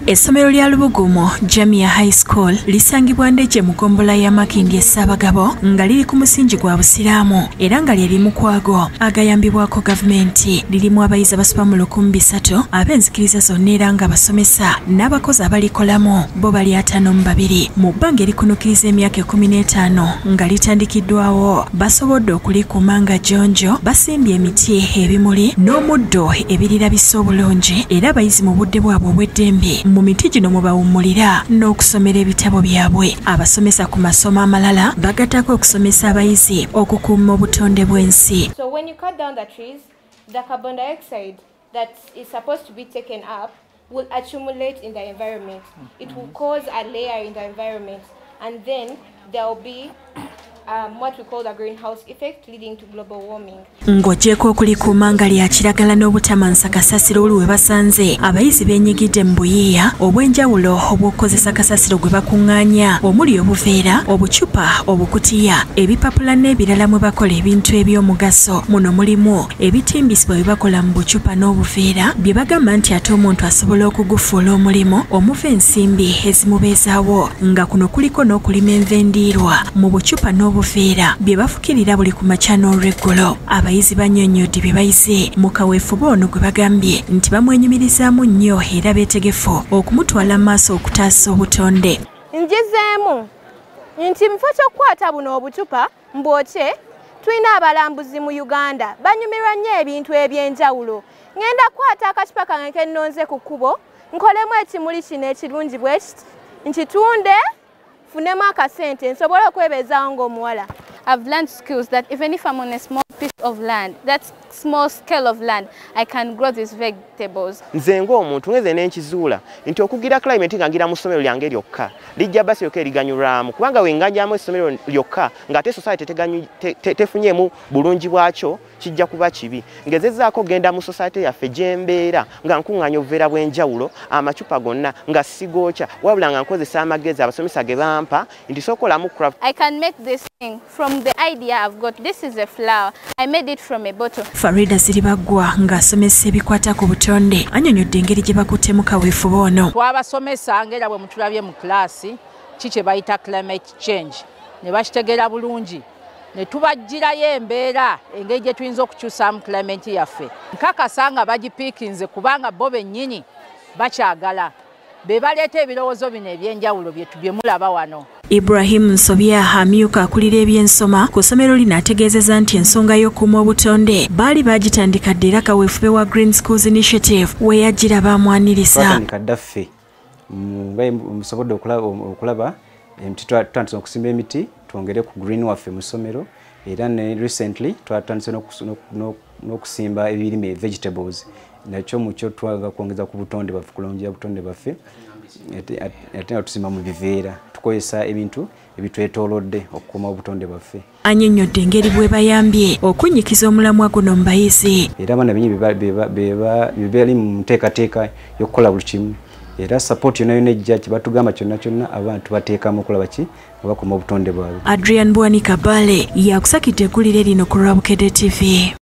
Essomero lya Lubugumu Jamia High School lisangibwa Ndeje mu gombola ya Makindye Ssaabagabo nga liri ku musingi gwa Busiraamu era nga lyali mu kwago agayambibwako gavumenti. Lirimu abayizi abasoma mu 300 ab'enzikiriza zonna era nga basomesa n'abakozi abalikolamu bo bali 52 mu bbanga erikunukiriza emyaka 15 nga litandikiddwawo. Basobodde okulikuuma nga jjonjo, basimbye emiti, ebimuli n'omuddo ebirirabisa obulungi era abayizi mu budde bwabwe obw'eddembe mu miti gino mwe bawummulira n'okusomera ebitabo byabwe. Abasomesa ku masomo amalala bagattako okusomesa abayizi okukuuma obutonde bw'ensi. So when you cut down the trees, the carbon dioxide that is supposed to be taken up will accumulate in the environment. It will cause a layer in the environment, and then there will be what we call the greenhouse effect, leading to global warming. Ng'ogyeko okulikuuma nga lya kiragala n'obutamansa kasasiro oluwe basanze abayizi beenyigidde mu buyiiya obw'enjawulo obw'okukozesa kasasiro gwe bakuŋŋaanya omuli obuveera, obucupa, obukutiya, ebipapula n'ebirala mwe bakola ebintu eby'omugaso. Muno mulimu ebitimbisibwa bye bakola mu bucupa n'obuveera bye bagamba nti ate omuntu asobola okugufuula omulimu omuva ensimbi ezimubeezaawo, nga kuno kuliko n'okulima enva endiirwa mu bucupa n'obuveera bye bafukirira buli ku makya n'olweggulo. Abayizi bannyonnyodde bye bayize mu kaweefube ono gwe bagambye nti bamwenyumirizaamu nnyo era beetegefu okumutwala mu maaso okutaasa obutonde. Ngizeemu nti mu kifo ky'okukwata buno obucupa mbwokye tulina abalambuzi mu Uganda banyumirwa nnyo ebintu eby'enjawulo. Ngenda kukwata akacupa kange ke nnonze ku kkubo nkolemu ekimuli kino ekirungi bwe kiti nkitunde funemu akasente nsobole okwebeezaawo ng'omuwala. I've learned skills that even if I'm on a small piece of land, that small scale of land, I can grow these vegetables. Nze ng'omuntu ngeze n'enkizuula nti okugira climate nga ngira mu ssomero lyange lyokka lijja basi yokka eriganyulwamu, kubanga wenganjamu essomero lyokka ng'ate society tefunyeemu bulungi bwakyo kijja kuba kibi. Ngezezzaako genda mu society yaffe gye mbeera nga nkuŋŋaanya obuveera bw'enjawulo, amacupa gonna nga sigookya wabula nga nkozesa amagezi abasomesa ge bampa nti sokolamu craft. I can make this thing from the idea I've got. This is a flower. I made it from a bottle. Farida Ziribagwa ng'asomesa ebikwata ku butonde annyonnyodde engeri gye bakuttemu kaweefube ono. Twabasomesa ng'era bwe mutulabye mu klaasi kye bayita climate change ne bakitegeera bulungi ne tubagirayo embeera engeri gye tuyinza okukyusaamu climate yaffe. Nkakasa nga bagipiikinze kubanga bo bennyini bakyagala be baleeta ebirowoozo bino eby'enjawulo bye mulaba wano. Ibrahim Nsobya amyuka akulira ebyensoma ku ssomero lino ategeezezza nti ensonga y'okukuuma obutonde baali bagitandika dde era kaweefube wa Green Schools Initiative we yagira bamwaniriza. Twatandika ddaffe musobodde okulaba emiti twatandise okusimba emiti twongere ku green waffe mu ssomero era ne recently twatandise n'okusimba ebirime vegetables nakyo mukyo twaga kwongeza ku butonde baffe kulonjera butonde baffe ate nga tusimba mu biveera tukozesa ebintu ebitwetoolodde okukuuma obutonde baffe. Annyonnyodde engeri bwe bayambye okunnyikiza omulamwa guno mu bayizi. Era abaana benyi bali mu nteekateeka y'okukola buli kimu era support yonna yonna ejja kye batugamba kyonna kyonna abantu bateekamu okulaba ki bakuuma obutonde bwabwe. Adrian Bwani Kabale yakusakidde eggulire lino ku Bukedde TV.